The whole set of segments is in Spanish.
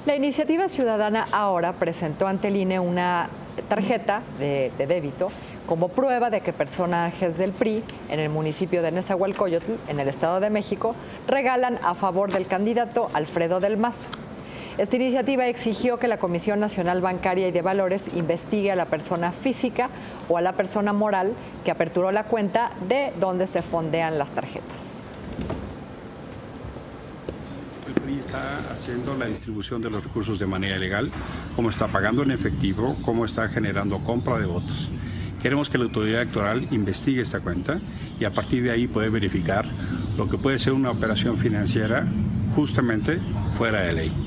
La iniciativa ciudadana ahora presentó ante el INE una tarjeta de débito como prueba de que personajes del PRI en el municipio de Nezahualcóyotl, en el Estado de México, regalan a favor del candidato Alfredo del Mazo. Esta iniciativa exigió que la Comisión Nacional Bancaria y de Valores investigue a la persona física o a la persona moral que aperturó la cuenta de donde se fondean las tarjetas. El PRI está haciendo la distribución de los recursos de manera ilegal, cómo está pagando en efectivo, cómo está generando compra de votos. Queremos que la autoridad electoral investigue esta cuenta y a partir de ahí poder verificar lo que puede ser una operación financiera justamente fuera de ley.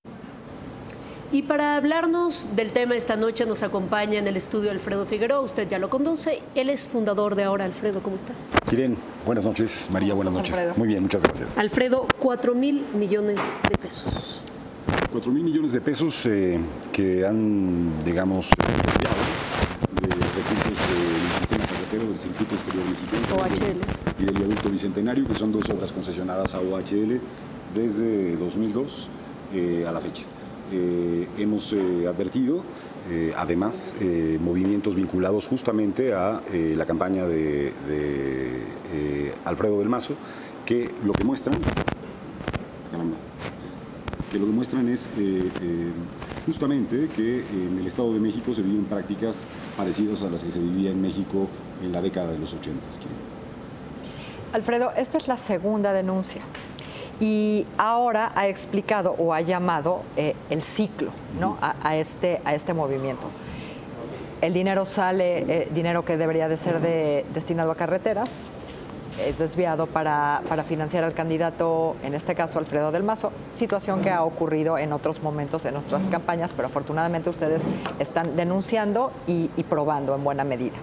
Y para hablarnos del tema esta noche nos acompaña en el estudio Alfredo Figueroa, usted ya lo conoce, él es fundador de Ahora. Alfredo, ¿cómo estás? Irene, buenas noches. María, buenas noches. Alfredo? Muy bien, muchas gracias. Alfredo, 4.000 millones de pesos. 4.000 millones de pesos que han, digamos, desviado de recursos del sistema carretero del Circuito Exterior Mexicano OHL. y del Viaducto Bicentenario, que son dos obras concesionadas a OHL desde 2002 a la fecha. Hemos advertido, además, movimientos vinculados justamente a la campaña de Alfredo del Mazo, que lo que muestran, es justamente que en el Estado de México se viven prácticas parecidas a las que se vivía en México en la década de los 80. Alfredo, esta es la segunda denuncia. Y ahora ha explicado o ha llamado el ciclo, ¿no? a este movimiento. El dinero sale, dinero que debería de ser destinado a carreteras, es desviado para financiar al candidato, en este caso Alfredo del Mazo, situación que ha ocurrido en otros momentos, en otras campañas, pero afortunadamente ustedes están denunciando y probando en buena medida.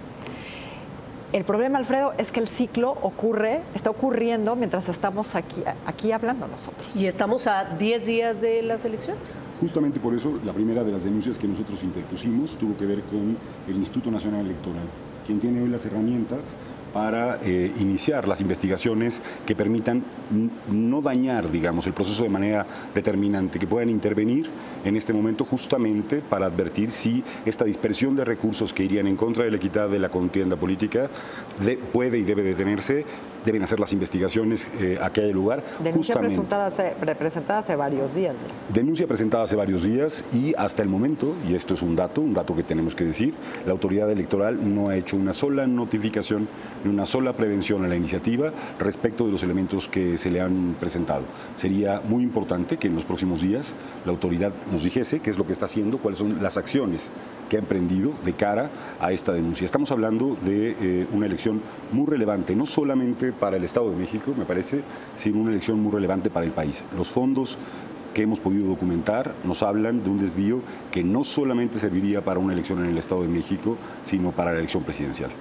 El problema, Alfredo, es que el ciclo está ocurriendo mientras estamos aquí hablando nosotros. Y estamos a 10 días de las elecciones. Justamente por eso, la primera de las denuncias que nosotros interpusimos tuvo que ver con el Instituto Nacional Electoral, quien tiene hoy las herramientas para iniciar las investigaciones que permitan no dañar, digamos, el proceso de manera determinante, que puedan intervenir en este momento justamente para advertir si esta dispersión de recursos que irían en contra de la equidad de la contienda política puede y debe detenerse. Deben hacer las investigaciones a que haya lugar. Denuncia presentada hace varios días ya. Denuncia presentada hace varios días y hasta el momento, y esto es un dato que tenemos que decir, la autoridad electoral no ha hecho una sola notificación ni una sola prevención a la iniciativa respecto de los elementos que se le han presentado. Sería muy importante que en los próximos días la autoridad nos dijese qué es lo que está haciendo, cuáles son las acciones que ha emprendido de cara a esta denuncia. Estamos hablando de una elección muy relevante, no solamente para el Estado de México, me parece, sino una elección muy relevante para el país. Los fondos que hemos podido documentar nos hablan de un desvío que no solamente serviría para una elección en el Estado de México, sino para la elección presidencial.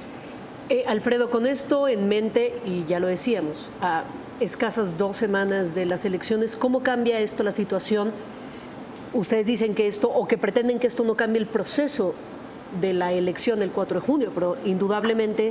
Alfredo, con esto en mente, y ya lo decíamos, a escasas 2 semanas de las elecciones, ¿cómo cambia esto la situación? Ustedes dicen que esto, o que pretenden que esto no cambie el proceso de la elección del 4 de junio, pero indudablemente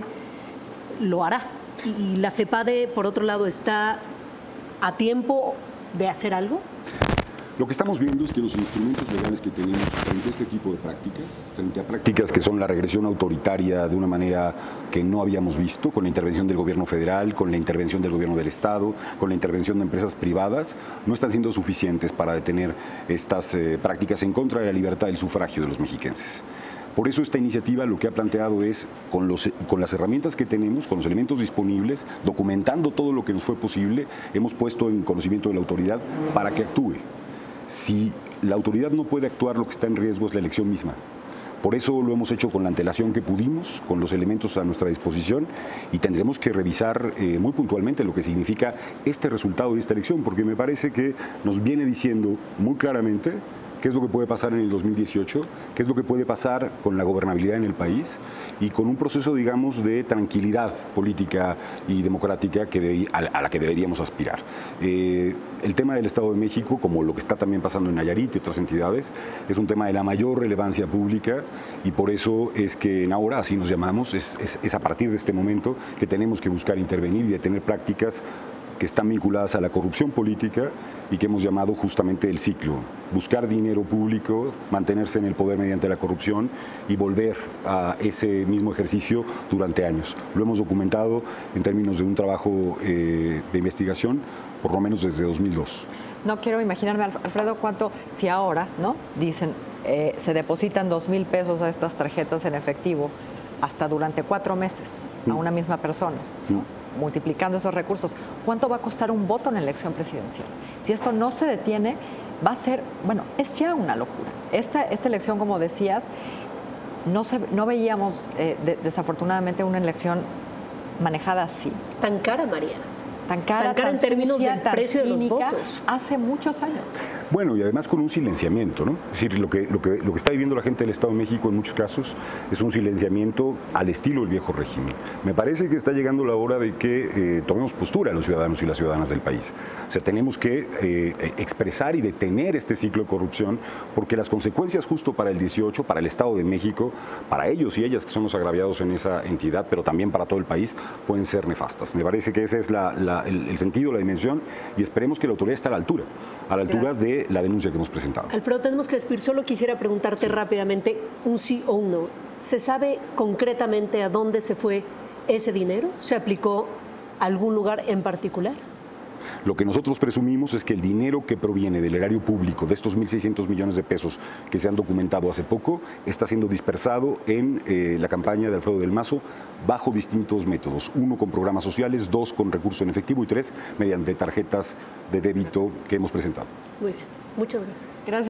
lo hará. ¿Y la FEPADE, por otro lado, está a tiempo de hacer algo? Lo que estamos viendo es que los instrumentos legales que tenemos frente a este tipo de prácticas, frente a prácticas que son la regresión autoritaria de una manera que no habíamos visto, con la intervención del gobierno federal, con la intervención del gobierno del Estado, con la intervención de empresas privadas, no están siendo suficientes para detener estas prácticas en contra de la libertad del sufragio de los mexiquenses. Por eso esta iniciativa lo que ha planteado es, con las herramientas que tenemos, con los elementos disponibles, documentando todo lo que nos fue posible, hemos puesto en conocimiento de la autoridad para que actúe. Si la autoridad no puede actuar, lo que está en riesgo es la elección misma. Por eso lo hemos hecho con la antelación que pudimos, con los elementos a nuestra disposición, y tendremos que revisar muy puntualmente lo que significa este resultado de esta elección, porque me parece que nos viene diciendo muy claramente qué es lo que puede pasar en el 2018, qué es lo que puede pasar con la gobernabilidad en el país y con un proceso, digamos, de tranquilidad política y democrática a la que deberíamos aspirar. El tema del Estado de México, como lo que está también pasando en Nayarit y otras entidades, es un tema de la mayor relevancia pública y por eso es que en Ahora, así nos llamamos, es a partir de este momento que tenemos que buscar intervenir y detener prácticas que están vinculadas a la corrupción política y que hemos llamado justamente el ciclo. Buscar dinero público, mantenerse en el poder mediante la corrupción y volver a ese mismo ejercicio durante años. Lo hemos documentado en términos de un trabajo de investigación por lo menos desde 2002. No quiero imaginarme, Alfredo, cuánto, si ahora, ¿no? Dicen, se depositan 2,000 pesos a estas tarjetas en efectivo hasta durante 4 meses a una misma persona, ¿no? Multiplicando esos recursos. ¿Cuánto va a costar un voto en la elección presidencial? Si esto no se detiene, va a ser, bueno, es ya una locura. Esta elección, como decías, no veíamos desafortunadamente una elección manejada así. Tan cara, María. Tan cara en términos del precio de los votos. Hace muchos años. Bueno, y además con un silenciamiento, ¿no? Es decir, lo que está viviendo la gente del Estado de México en muchos casos es un silenciamiento al estilo del viejo régimen. Me parece que está llegando la hora de que tomemos postura los ciudadanos y las ciudadanas del país. O sea, tenemos que expresar y detener este ciclo de corrupción, porque las consecuencias justo para el 18, para el Estado de México, para ellos y ellas que son los agraviados en esa entidad, pero también para todo el país, pueden ser nefastas. Me parece que ese es el sentido, la dimensión, y esperemos que la autoridad esté a la altura de la denuncia que hemos presentado. Alfredo, tenemos que despedir. Solo quisiera preguntarte rápidamente un sí o un no. ¿Se sabe concretamente a dónde se fue ese dinero? ¿Se aplicó a algún lugar en particular? Lo que nosotros presumimos es que el dinero que proviene del erario público, de estos 1.600 millones de pesos que se han documentado hace poco, está siendo dispersado en la campaña de Alfredo del Mazo bajo distintos métodos. 1, con programas sociales, 2, con recurso en efectivo y 3, mediante tarjetas de débito que hemos presentado. Muy bien. Muchas gracias. Gracias.